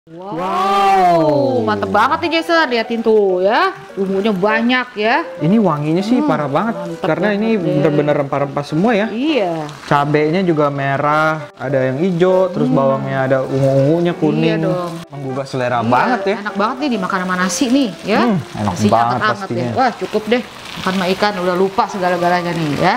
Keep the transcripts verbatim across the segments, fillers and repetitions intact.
Wow, mantep banget nih Jason, liatin tuh ya, bumbunya banyak ya. Ini wanginya sih hmm, parah banget, karena ini bener-bener rempah-rempah semua ya. Iya. Cabenya juga merah, ada yang hijau, terus hmm. bawangnya ada ungu-ungunya kuning. Iya dong. Menggugah selera iya, banget ya. Enak banget nih dimakan sama nasi nih ya. Hmm, enak Nasinya banget anget-anget pastinya. Deh. Wah cukup deh, makan sama ikan udah lupa segala-galanya nih ya.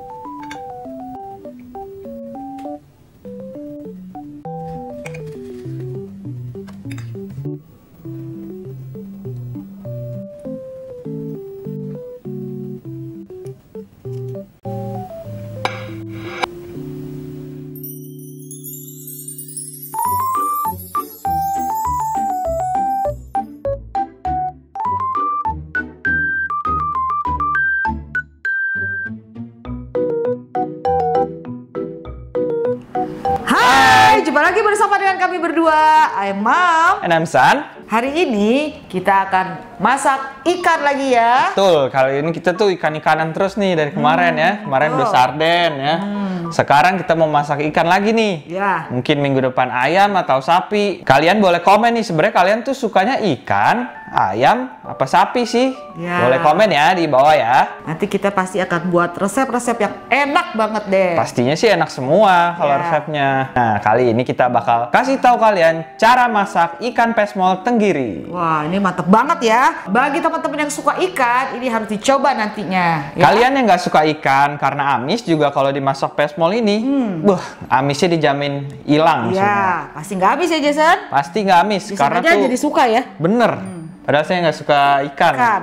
Jumpa lagi bersama dengan kami berdua, I'm Mam And I'm San. Hari ini kita akan masak ikan lagi ya. Betul, kali ini kita tuh ikan-ikanan terus nih dari kemarin hmm, ya. Kemarin betul. udah sarden ya. Hmm. Sekarang kita mau masak ikan lagi nih. Ya. Mungkin minggu depan ayam atau sapi. Kalian boleh komen nih, sebenarnya kalian tuh sukanya ikan, ayam, apa sapi sih? Ya. Boleh komen ya di bawah ya. Nanti kita pasti akan buat resep-resep yang enak banget deh. Pastinya sih enak semua kalau ya. resepnya. Nah, kali ini kita bakal kasih tahu kalian cara masak ikan pesmol tenggiri. Wah, ini mantep banget ya. Bagi teman-teman yang suka ikan, ini harus dicoba nantinya. Ya? Kalian yang nggak suka ikan karena amis juga kalau dimasak pesmol ini, hmm. buh, amisnya dijamin hilang. Ya, semua. Pasti nggak amis ya Jason? Pasti nggak amis. Jason karena aja tuh jadi suka ya. Bener. Hmm. Padahal saya nggak suka ikan. ikan.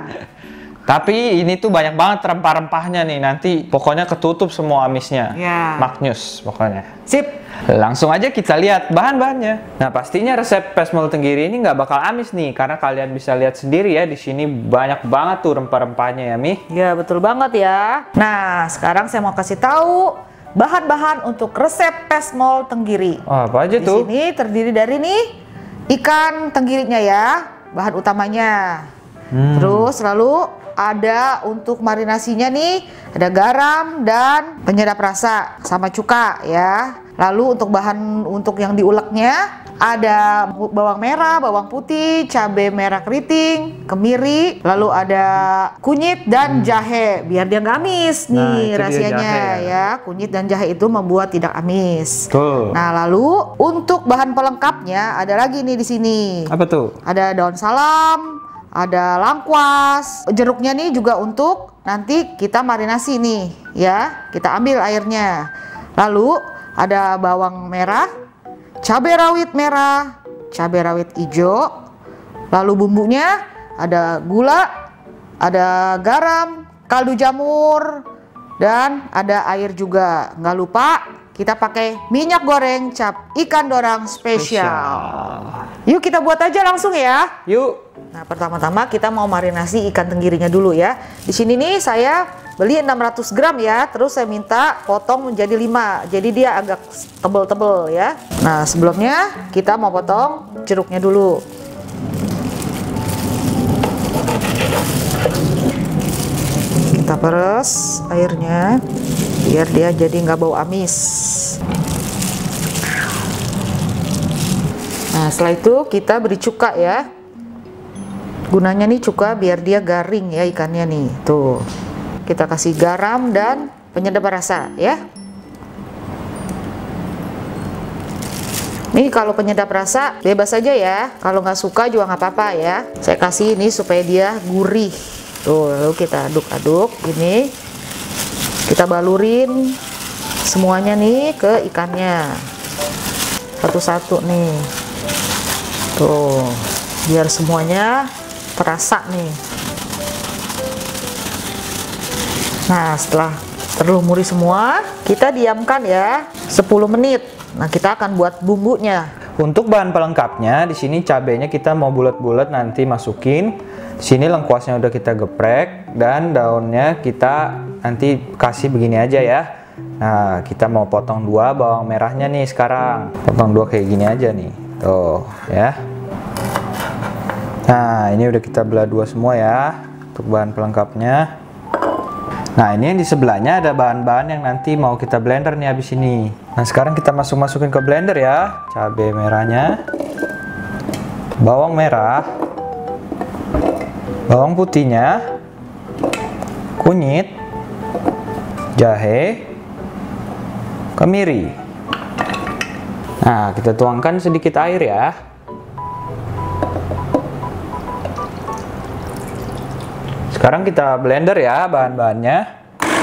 Tapi ini tuh banyak banget rempah-rempahnya nih. Nanti pokoknya ketutup semua amisnya. Ya. Maknyus pokoknya. Sip. Langsung aja kita lihat bahan-bahannya. Nah, pastinya resep pesmol tenggiri ini nggak bakal amis nih, karena kalian bisa lihat sendiri ya di sini banyak banget tuh rempah-rempahnya ya, Mi. Ya, betul banget ya. Nah, sekarang saya mau kasih tahu bahan-bahan untuk resep pesmol tenggiri. Oh, apa aja di tuh? Di sini terdiri dari nih ikan tenggirinya ya, bahan utamanya. Hmm. Terus lalu ada untuk marinasinya nih, ada garam dan penyedap rasa sama cuka ya. Lalu untuk bahan untuk yang diuleknya ada bawang merah, bawang putih, cabai merah keriting, kemiri, lalu ada kunyit dan hmm. jahe biar dia nggak amis nih nah, rahasianya ya. ya. Kunyit dan jahe itu membuat tidak amis. Tuh. Nah, lalu untuk bahan pelengkapnya ada lagi nih di sini. Apa tuh? Ada daun salam, ada lengkuas, jeruknya nih juga untuk nanti kita marinasi nih ya. Kita ambil airnya. Lalu ada bawang merah, cabai rawit merah, cabai rawit hijau. Lalu bumbunya ada gula, ada garam, kaldu jamur, dan ada air juga. Nggak lupa kita pakai minyak goreng cap ikan dorang spesial. spesial. Yuk kita buat aja langsung ya. Yuk. Nah, pertama-tama kita mau marinasi ikan tenggirinya dulu ya. Di sini nih saya beli enam ratus gram ya. Terus saya minta potong menjadi lima. Jadi dia agak tebel-tebel ya. Nah, sebelumnya kita mau potong jeruknya dulu. Kita peres airnya biar dia jadi nggak bau amis. Nah, setelah itu kita beri cuka ya. Gunanya nih cuka biar dia garing ya ikannya nih. Tuh. Kita kasih garam dan penyedap rasa ya. Nih kalau penyedap rasa bebas aja ya. Kalau nggak suka juga nggak apa-apa ya. Saya kasih ini supaya dia gurih. Tuh, lalu kita aduk-aduk ini. Kita balurin semuanya nih ke ikannya. Satu-satu nih. Tuh, biar semuanya terasa nih. Nah, setelah terlumuri semua, kita diamkan ya sepuluh menit. Nah, kita akan buat bumbunya. Untuk bahan pelengkapnya, di sini cabenya kita mau bulat-bulat nanti masukin. Di sini lengkuasnya udah kita geprek dan daunnya kita nanti kasih begini aja ya. Nah, kita mau potong dua bawang merahnya nih sekarang. Potong dua kayak gini aja nih. Tuh, ya. Nah, ini udah kita belah dua semua ya untuk bahan pelengkapnya. Nah, ini yang di sebelahnya ada bahan-bahan yang nanti mau kita blender nih habis ini. Nah, sekarang kita masuk-masukin ke blender ya cabai merahnya. bawang merah, bawang putihnya, kunyit, jahe, kemiri. Nah, kita tuangkan sedikit air ya. Sekarang kita blender ya bahan-bahannya.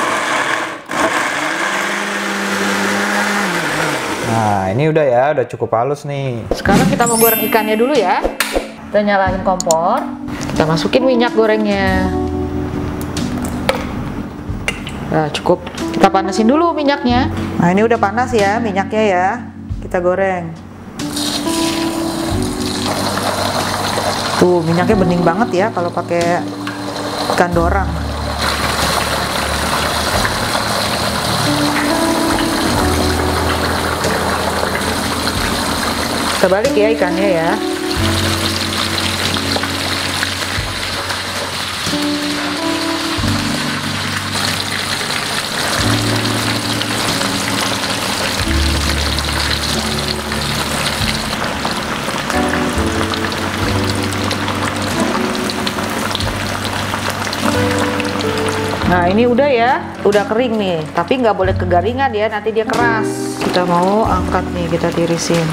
Nah, ini udah ya, udah cukup halus nih. Sekarang kita mau goreng ikannya dulu ya. Kita nyalain kompor. Kita masukin minyak gorengnya. Nah, cukup. Kita panasin dulu minyaknya. Nah, ini udah panas ya minyaknya ya. Kita goreng. Tuh, minyaknya bening banget ya kalau pakai ikan dorang. Kita balik ya ikannya ya. Nah, ini udah ya, udah kering nih, tapi nggak boleh kegaringan ya, nanti dia keras. Kita mau angkat nih, kita tirisin.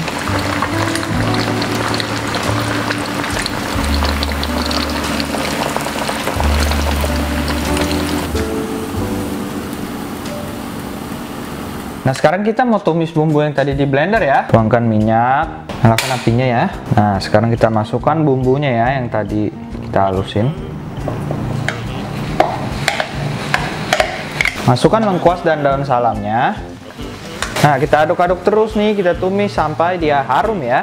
Nah, sekarang kita mau tumis bumbu yang tadi di blender ya. Tuangkan minyak, nyalakan apinya ya. Nah, sekarang kita masukkan bumbunya ya yang tadi kita halusin. Masukkan lengkuas dan daun salamnya. Nah, kita aduk-aduk terus nih, kita tumis sampai dia harum ya.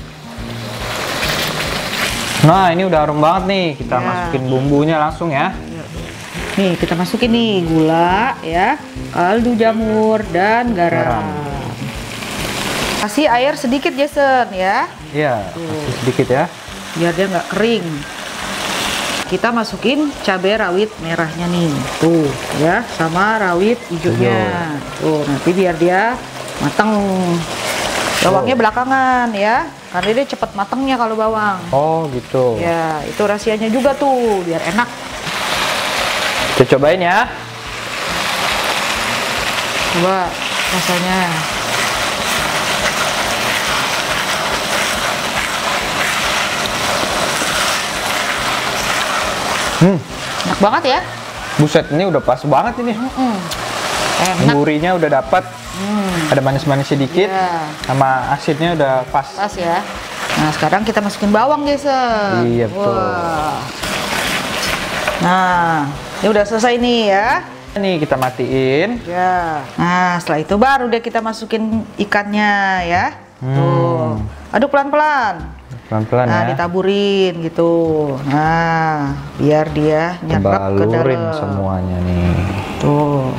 Nah, ini udah harum banget nih. Kita ya. masukin bumbunya langsung ya. Nih, kita masukin nih gula ya, kaldu jamur dan garam. garam. Kasih air sedikit Jason ya. Iya, kasih sedikit ya. Biar dia nggak kering. Kita masukin cabai rawit merahnya nih, tuh ya, sama rawit hijaunya. Tuh, nanti biar dia matang. Bawangnya oh. belakangan ya, karena dia cepet matangnya kalau bawang. Oh gitu. Ya, itu rahasianya juga tuh, biar enak. Kita cobain ya. Coba rasanya. Hmm. Enak banget ya. Buset, ini udah pas banget ini. Mm-mm. Enak. Gurihnya udah dapat. Hmm. Ada manis-manis sedikit. Yeah. Sama asidnya udah pas. Pas ya. Nah, sekarang kita masukin bawang, Jason. Iya, betul. Wah. Nah, ini udah selesai nih ya. Ini kita matiin. Ya. Nah, setelah itu baru deh kita masukin ikannya ya. Hmm. Tuh. Aduk pelan-pelan. Pelan-pelan nah, ya. ditaburin gitu. Nah, biar dia nyerap ke dalam semuanya nih. Tuh.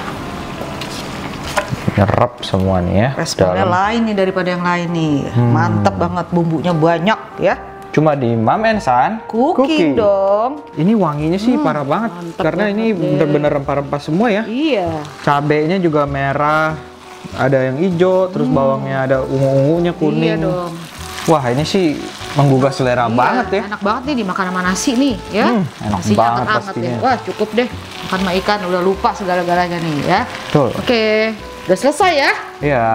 Nyerap semua nih ya. Responnya dalam. Lain nih daripada yang lain nih. Hmm. Mantap banget, bumbunya banyak ya. Cuma di Mom and Son cooking, cooking dong. Ini wanginya sih hmm, parah banget karena ini bener-bener rempah-rempah semua ya. Iya. Cabenya juga merah, ada yang hijau, terus hmm. bawangnya ada ungu-ungunya kuning. Iya dong. Wah, ini sih menggugah selera iya, banget ya. Enak banget nih dimakan sama nasi nih ya. Hmm, enak Nasinya banget anget pastinya. Deh. Wah, cukup deh makan sama ikan, udah lupa segala-galanya nih ya. Betul. Oke, udah selesai ya? Iya.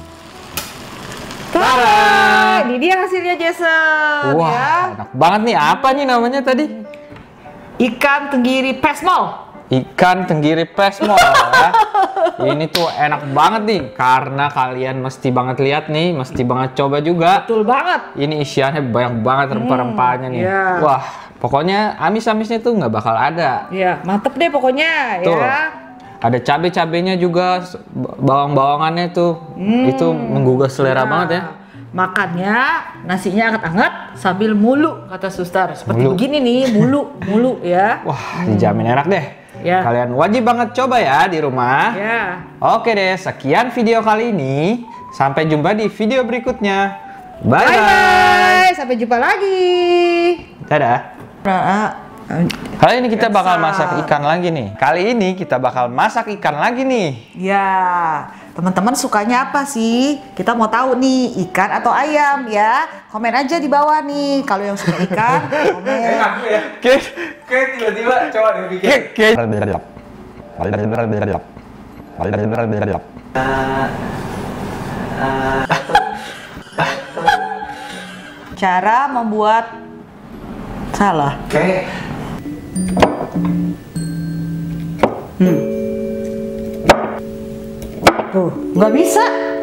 Tada! Ini dia hasilnya Jason. Wah, ya. Enak banget nih. Apa nih namanya tadi? Ikan tenggiri pesmol. Ikan tenggiri pesmol ya. Ini tuh enak banget nih karena kalian mesti banget lihat nih, mesti banget coba juga. Betul banget. Ini isiannya banyak banget rempah-rempahnya nih. Yeah. Wah, pokoknya amis-amisnya tuh nggak bakal ada. Iya, mantep deh pokoknya tuh. Ya. Ada cabai-cabainya juga, bawang-bawangannya tuh, hmm, itu menggugah selera ya. Banget ya. Makannya nasinya anget-anget sambil mulu kata suster. Seperti mulu. Begini nih, mulu, mulu ya. Wah, dijamin enak deh. Ya. Kalian wajib banget coba ya di rumah. Ya. Oke deh, sekian video kali ini. Sampai jumpa di video berikutnya. Bye bye. bye, -bye. Sampai jumpa lagi. Dadah. Nah, kali ini kita bakal masak ikan lagi nih. Kali ini kita bakal masak ikan lagi nih. Ya. teman-teman sukanya apa sih? Kita mau tahu nih, ikan atau ayam ya. Komen aja di bawah nih. Kalau yang suka ikan, komen. Oke, oke tiba-tiba coba deh pikir. Cara membuat salah. Oke. Hmm. Tuh, nggak bisa.